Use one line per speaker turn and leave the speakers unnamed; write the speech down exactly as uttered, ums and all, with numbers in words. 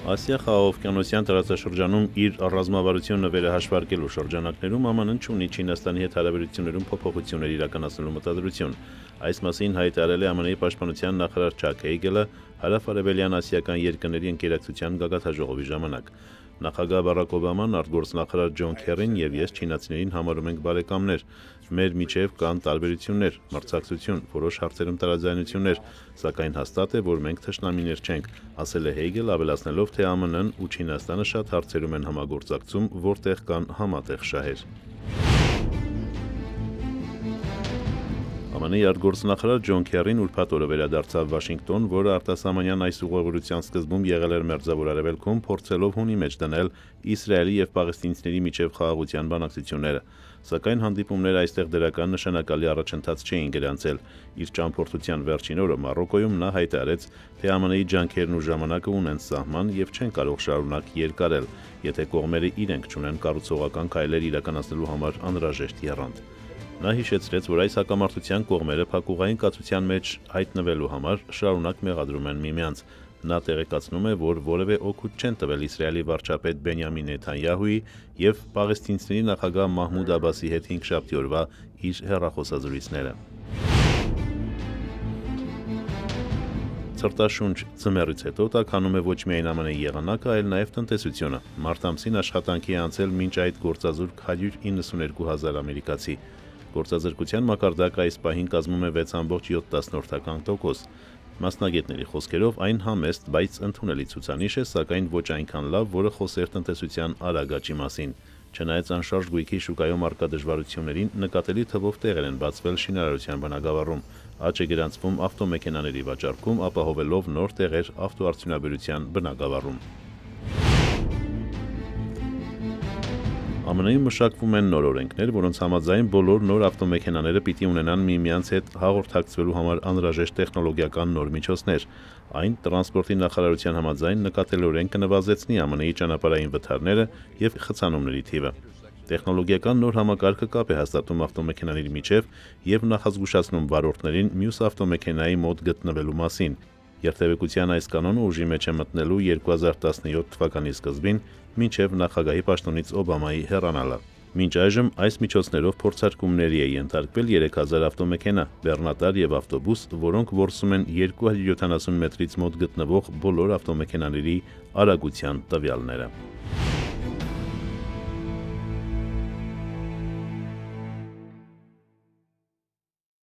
Ասիա խաղաղօվկիանոսյան տարածաշրջանում իր ռազմավարությունը վերահաշվարկելու շրջանակներում Ա Մ Ն չունի Չինաստանի հետ հարաբերություններում փոփոխություններ իրականացնելու մտադրություն։ Այս մասին հայտարարել է Ա Մ Ն-ի պաշտպանության նախարար Չակ Հեյգելը հարավ-արևելյան ասիական երկրների ընկերակցության գագաթնաժողովի ժամանակ։ Նախագահ Բարաք Օբաման, արտգործնախարար Ջոն Քերին եւ ես չինացիներին համարում ենք բարեկամներ։ Մեր միջև կան տարբերություններ, մրցակցություն, որոշ հարցերում տարաձայնություններ, սակայն հաստատ է, որ մենք թշնամիներ չենք, ասել է Հեյգել, ավելացնելով, թե Ա Մ Ն-ն ու Չինաստանը շատ հարցերում են համագործակցում, որտեղ կան համատեղ շահեր։ Ա Մ Ն-ի արտգործնախարար Ջոն Քերին ուրբաթ օրը վերադարձավ Վաշինգտոն, որը արտասահմանյան այս ուղղորդության սկզբում եղել էր Մերձավոր Արևելքում, փորձելով հունի մեջ դնել Իսրայելի եւ պաղեստինցիների միջև խաղաղության բանակցությունները, սակայն հանդիպումները այստեղ դրական նշանակալի առաջընթաց չէին գրանցել։ Իր ճամփորդության վերջին օրը Մարոկոյում նա հայտարարեց, թե Ա Մ Ն-ի ջանքերն ու ժամանակը ունեն սահման եւ չեն կարող շարունակ երկարել, եթե կողմերը իրենք չունեն կառուցողական քայլեր իրականացնելու համար անհրաժեշտ եռանդ։ Նա հիշեցրեց, որ այս հակամարտության կողմերը փակուղային կացության մեջ հայտնվելու համար շարունակ մեղադրում են միմյանց։ Նա տեղեկացնում է, որ որևէ օգուտ չեն տվել Իսրայելի վարչապետ Բենյամին Նեթանյահուի եւ պաղեստինցիների նախագահ Մահմուդ Աբասի հետ հինգշաբթի օրվա իր հեռախոսազրույցները։ Ցրտաշունչ ձմեռից հետո տաքանում է ոչ միայն Ա Մ Ն-ի եղանակը, այլ նաև տնտեսությունը։ Մարտ ամսին աշխատանքի է անցել մինչ այդ գործազուրկ հարյուր իննսուներկու հազար ամերիկացի։ Գործազրկության մակարդակը այս պահին կազմում է վեց կόμma յոթ տոկոս։ Մասնագետների խոսքերով այն համեստ, բայց ընդունելի ցուցանիշ է, սակայն ոչ այնքան լավ, որը խոսեր տնտեսության արագ աճի մասին։ Չնայած անշարժ գույքի շուկայում առկա դժվարություններին, նկատելի թվով տեղեր են բացվել շինարարության բնագավառում։ Աճ է գրանցվում ավտոմեքենաների վաճառքում, ապահովելով նոր տեղեր ավտոարդյունաբերության բնագավառում։ Ա Մ Ն-ում մշակվում են նոր օրենքներ, որոնց համաձայն բոլոր նոր ավտոմեքենաները պիտի ունենան միմյանց հետ հաղորդակցվելու համար անհրաժեշտ տեխնոլոգիական նոր միջոցներ։ Այն տրանսպորտի նախարարության համաձայն նկատելի օրենքը նվազեցնի Ա Մ Ն-ի ճանապարհային վթարները եւ խցանումների թիվը։ Տեխնոլոգիական նոր համակարգը կապ է հաստատում ավտոմեքենաների միջև եւ նախազգուշացնում վարորդներին մյուս ավտոմեքենայի մոտ գտնվելու մասին։ Երթևեկության այս կանոնը ուժի մեջ է մտնելու երկու հազար տասնյոթ թվականի սկզբին, մինչև նախագահի պաշտոնից Օբամայի հեռանալը։ Մինչ այժմ այս միջոցներով փորձարկումների է ենթարկվել երեք հազար ավտոմեքենա, բեռնատար եւ ավտոբուս, որոնք որսում են երկու հարյուր յոթանասուն մետրից մոտ գտնվող բոլոր ավտոմեքենաների արագության տվյալները։